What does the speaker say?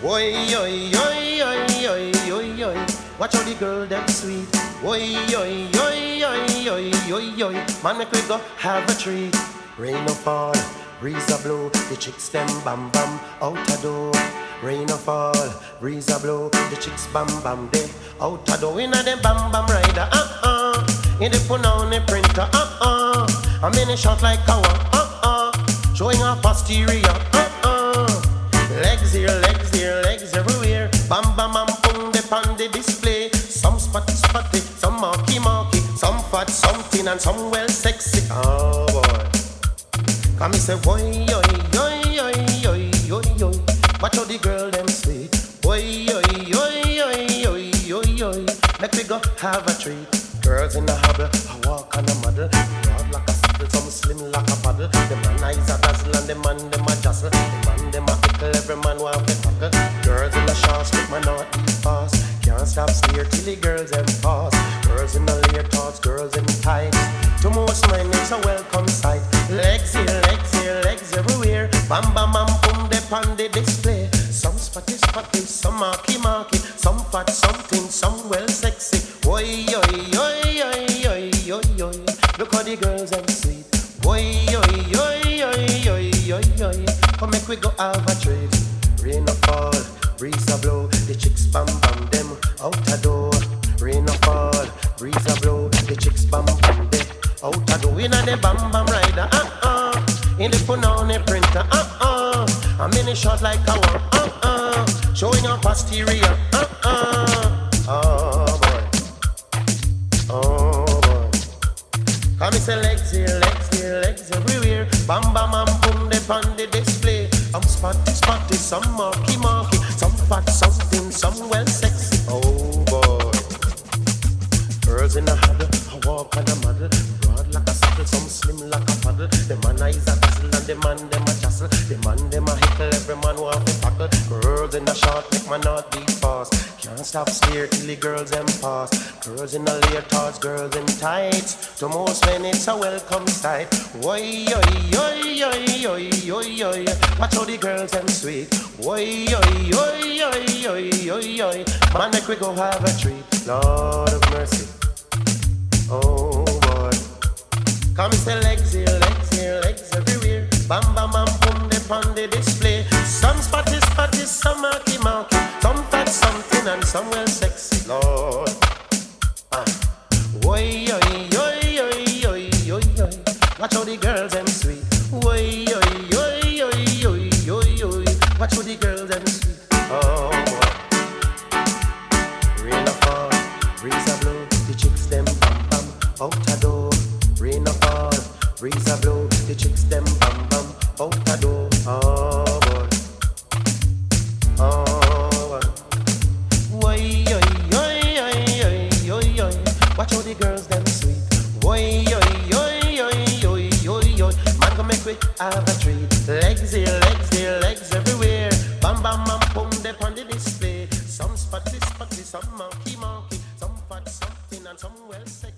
Oi, oi, oi, oi, oi, oi, oi. Watch how the girl them sweet. Oi, oi, oi, oi, oi, oi, oi. Man, make we go have a treat. Rain or fall, breeze a blow. The chicks them bam bam out a door. Rain or fall, breeze a blow. The chicks bam bam they out a door. Inna them bam bam rider. In the phone on the printer. A mini shot like cow. Showing off posterior. Legs here, legs everywhere. Bam bam bam boom, they on the display. Some spotty, some marky, some fat, something and some well sexy. Oh boy, come me say boy, oi, oi, oi, oi, oi, oi. Watch how the girl them sweet. Oi, oi, oi, oi, oi, oi, oi. Make we go have a treat. Girls in the hobble, I walk on a model. Broad like a saddle, some slim like a paddle. The man eyes a dazzle and the man them a jostle. The man them a tickle, every man want to tackle. Girls in the shorts, make man not eat fast. Can't stop stare till the girls them pass. Girls in the leotards, girls in tights. To most men it's a welcome sight. Legs here, legs everywhere. Bam bam bam boom, they on the display. Some spotty, some marky, some fat, something, some well sexy. Oi, oi, oi, oi, oi, oi, oi. Look how the girls them sweet. Oi, oi, oi, oi, oi, oi, oi. Come make we go have a treat. Rain or fall, breeze a blow. The chicks bam bam them out a door. Rain or fall, breeze a blow. The chicks bam bam them out a door. Inna the bam bam rider. In the phone on the printer. A mini shot like a one. Showing off posterior. Oh boy. Oh boy. Come me say legs here, legs everywhere. Bam bam bam boom, they on the display. Some spotty, some marky, some fat, something, some well sexy. Oh boy. Girls in the huddle, I walk on a model. Broad like a saddle, some slim like a paddle. The man eyes a dazzle and the man them a jostle. The man them a hickle, every man want to tackle. Girls in the short, make man not beat fast. Can't stop stare till the girls them pass. Girls in the leotards, girls in tights. To most men it's a welcome sight. Oi, oi, oi, oi, oi, oi, oi. Watch how the girls them sweet. Oi, oi, oi, oi, oi, oi, oi. Man, make we go have a treat. Lord of mercy. Oh boy. Come say legs here, legs everywhere. Bam bam bam boom, they on the display. Some spotty, some marky, some fat, something and some well sexy. Lord. Oi, oi, oi, oi, oi, oi, oi. Watch how the girls them sweet. Oi, oi, oi, oi, oi, oi, oi. Watch how the girls them sweet. Oh boy. Rain or fall, breeze a blow. The chicks them bam bam out a door. Rain or fall, breeze a blow. The chicks them bam bam out a door. Oh boy. Oh boy. Oi, oi, oi, oi, oi, oi, oi. Watch how the girls them sweet. Oi, oi, oi, oi, oi, oi, oi. Man go make we have a treat. Legs here, legs everywhere. Bam bam bam boom, they on the display. Some spotty, some monkey, some fat, something and some well sexy.